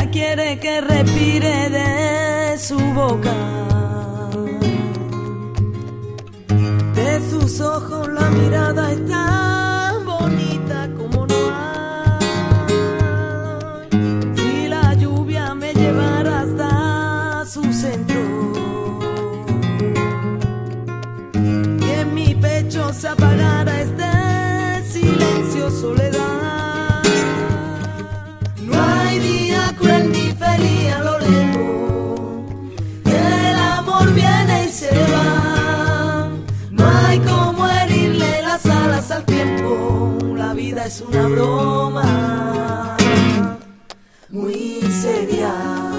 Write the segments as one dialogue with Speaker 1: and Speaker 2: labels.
Speaker 1: Ella quiere que respire de su boca, de sus ojos la mirada es tan bonita como no hay. Si la lluvia me llevara hasta su centro y en mi pecho se apagara este silencio, soledad, no hay día cruel ni feliz a lo lejos, el amor viene y se va. No hay como herirle las alas al tiempo, la vida es una broma muy seria.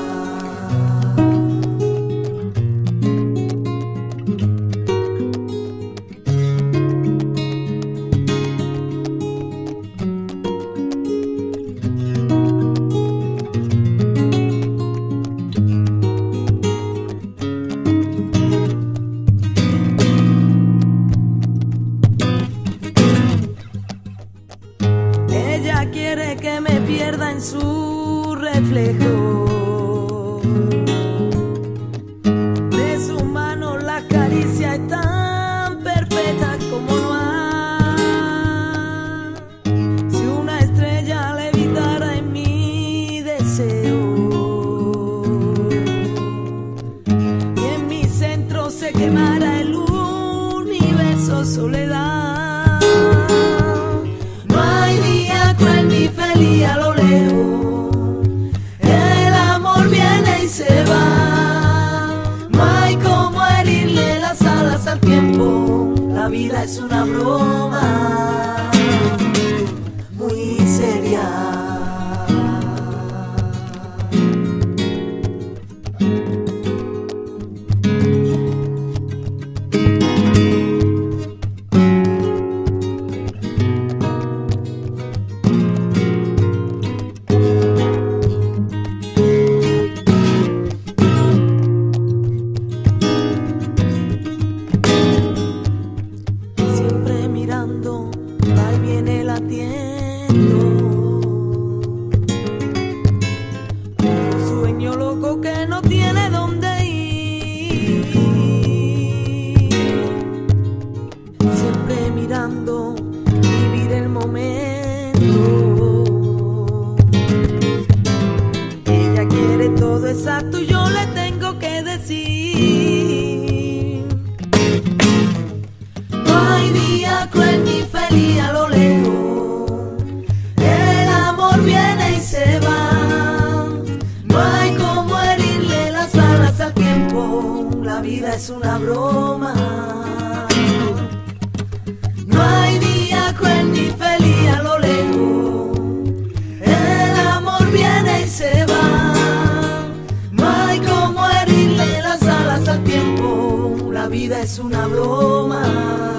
Speaker 1: Ella quiere que me pierda en su reflejo, de su mano la caricia es tan perfecta como no hay. Si una estrella levitara en mi deseo y en mi centro se quemara el universo, soledad, feliz a lo lejos, el amor viene y se va. No hay como herirle las alas al tiempo, la vida es una broma muy seria. Ahí viene latiendo un sueño loco que no tiene dónde ir, siempre mirando vivir el momento. Ella quiere todo exacto y yo le tengo que decir, no hay día cruel ni feliz a lo lejos, el amor viene y se va. No hay como herirle las alas al tiempo, la vida es una broma. No hay día cruel ni feliz a lo lejos, el amor viene y se va. No hay como herirle las alas al tiempo, la vida es una broma.